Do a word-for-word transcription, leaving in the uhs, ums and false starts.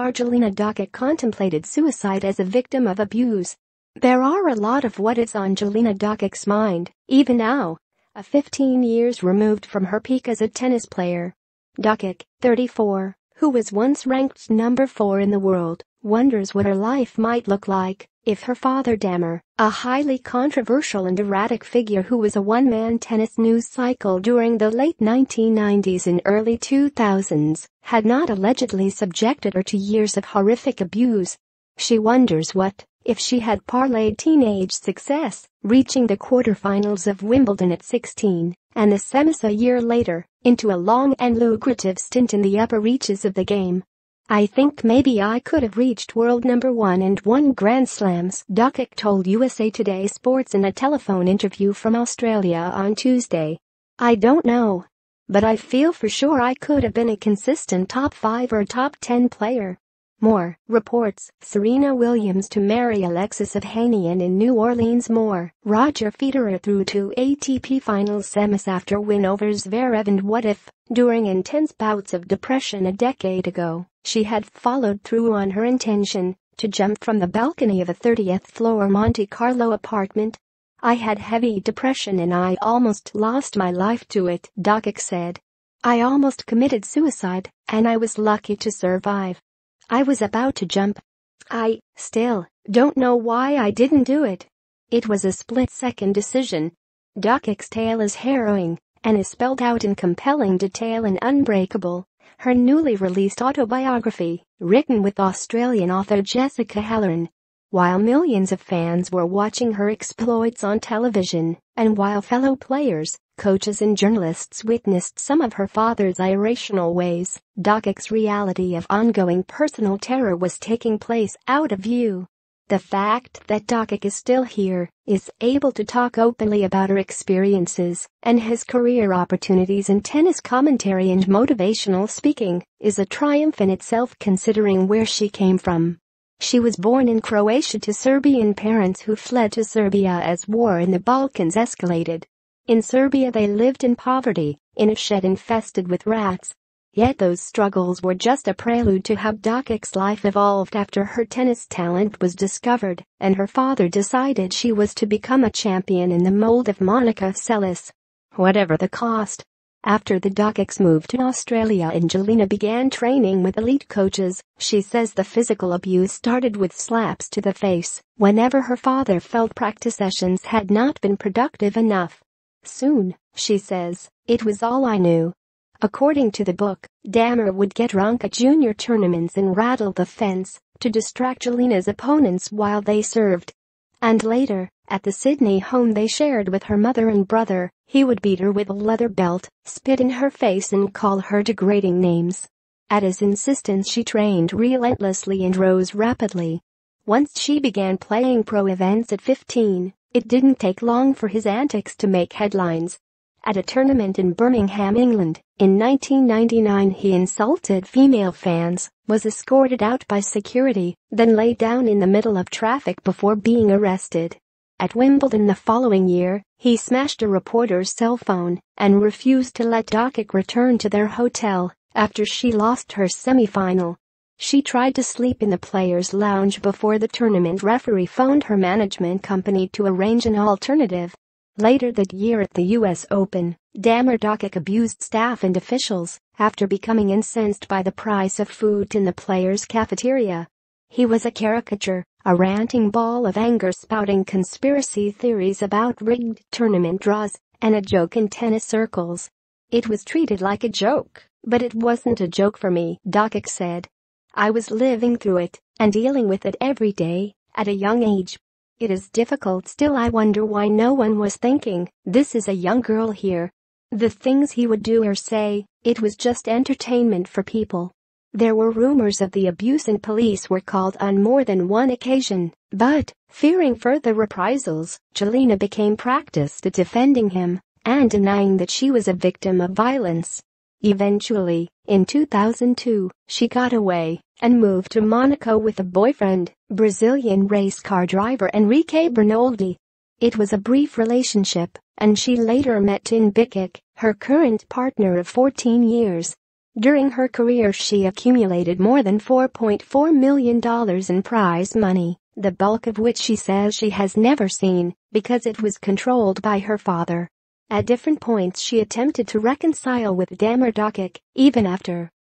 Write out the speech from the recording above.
star Jelena Dokic contemplated suicide as a victim of abuse. There are a lot of what is on Jelena Dokic's mind, even now, a fifteen years removed from her peak as a tennis player. Dokic, thirty-four, who was once ranked number four in the world, wonders what her life might look like if her father Damir, a highly controversial and erratic figure who was a one-man tennis news cycle during the late nineteen nineties and early two thousands, had not allegedly subjected her to years of horrific abuse. She wonders what if she had parlayed teenage success, reaching the quarterfinals of Wimbledon at sixteen, and the semis a year later, into a long and lucrative stint in the upper reaches of the game. I think maybe I could have reached world number one and won Grand Slams, Dokic told U S A Today Sports in a telephone interview from Australia on Tuesday. I don't know. But I feel for sure I could have been a consistent top five or top ten player. More, reports, Serena Williams to marry Alexis Ohanian in New Orleans. More, Roger Federer through to A T P Finals semis after win over Zverev. And what if, during intense bouts of depression a decade ago, she had followed through on her intention to jump from the balcony of a thirtieth floor Monte Carlo apartment? I had heavy depression and I almost lost my life to it, Dokic said. I almost committed suicide, and I was lucky to survive. I was about to jump. I, still, don't know why I didn't do it. It was a split-second decision. Dokic's tale is harrowing and is spelled out in compelling detail in Unbreakable, her newly released autobiography, written with Australian author Jessica Halloran. While millions of fans were watching her exploits on television, and while fellow players, coaches and journalists witnessed some of her father's irrational ways, Dokic's reality of ongoing personal terror was taking place out of view. The fact that Dokic is still here, is able to talk openly about her experiences and his career opportunities in tennis commentary and motivational speaking, is a triumph in itself considering where she came from. She was born in Croatia to Serbian parents who fled to Serbia as war in the Balkans escalated. In Serbia they lived in poverty, in a shed infested with rats. Yet those struggles were just a prelude to how Dokic's life evolved after her tennis talent was discovered, and her father decided she was to become a champion in the mold of Monica Seles. Whatever the cost. After the Dokic's move to Australia and Jelena began training with elite coaches, she says the physical abuse started with slaps to the face whenever her father felt practice sessions had not been productive enough. Soon, she says, it was all I knew. According to the book, Damir would get drunk at junior tournaments and rattle the fence to distract Jelena's opponents while they served. And later, at the Sydney home they shared with her mother and brother, he would beat her with a leather belt, spit in her face and call her degrading names. At his insistence she trained relentlessly and rose rapidly. Once she began playing pro events at fifteen, it didn't take long for his antics to make headlines. At a tournament in Birmingham, England, in nineteen ninety-nine he insulted female fans, was escorted out by security, then lay down in the middle of traffic before being arrested. At Wimbledon the following year, he smashed a reporter's cell phone and refused to let Dokic return to their hotel after she lost her semi-final. She tried to sleep in the players' lounge before the tournament referee phoned her management company to arrange an alternative. Later that year at the U S Open, Damir Dokic abused staff and officials after becoming incensed by the price of food in the players' cafeteria. He was a caricature, a ranting ball of anger spouting conspiracy theories about rigged tournament draws, and a joke in tennis circles. It was treated like a joke, but it wasn't a joke for me, Dokic said. I was living through it and dealing with it every day, at a young age. It is difficult still. I wonder why no one was thinking, this is a young girl here. The things he would do or say, it was just entertainment for people. There were rumors of the abuse and police were called on more than one occasion, but, fearing further reprisals, Jelena became practiced at defending him and denying that she was a victim of violence. Eventually, in two thousand two, she got away and moved to Monaco with a boyfriend, Brazilian race car driver Enrique Bernoldi. It was a brief relationship, and she later met Tin Bikic, her current partner of fourteen years. During her career she accumulated more than four point four million dollars in prize money, the bulk of which she says she has never seen because it was controlled by her father. At different points she attempted to reconcile with Damir Dokic, even after